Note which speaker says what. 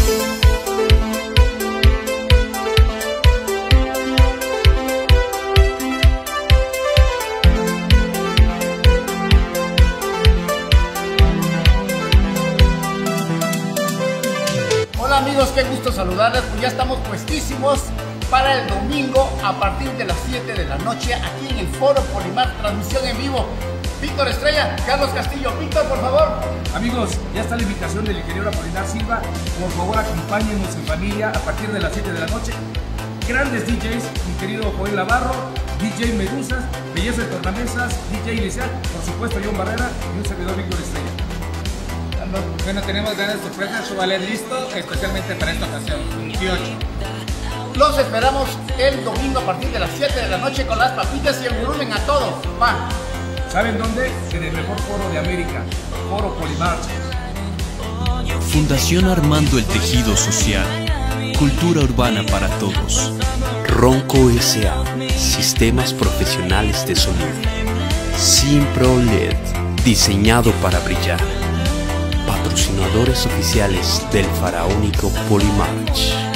Speaker 1: Hola amigos, qué gusto saludarles, pues ya estamos puestísimos para el domingo a partir de las 7 de la noche aquí en el Foro Polimar, transmisión en vivo. Víctor Estrella, Carlos Castillo. Víctor, por favor.
Speaker 2: Amigos, ya está la invitación del ingeniero Apolinar Silva. Por favor, acompáñenos en familia a partir de las 7 de la noche. Grandes DJs, mi querido Joel Navarro, DJ Medusas, Belleza de Tornamesas, DJ Inicial, por supuesto John Barrera y un servidor Víctor Estrella.
Speaker 3: Bueno, tenemos grandes sorpresas, su ballet listo, especialmente para esta ocasión, 28.
Speaker 1: Los esperamos el domingo a partir de las 7 de la noche con las papitas y el volumen a todo. Va.
Speaker 2: ¿Saben dónde? En el mejor foro de América, Foro Polimar.
Speaker 4: Fundación Armando el Tejido Social. Cultura urbana para todos.
Speaker 5: Ronco S.A. Sistemas profesionales de sonido. Simpro LED. Diseñado para brillar. Patrocinadores oficiales del faraónico Polimarch.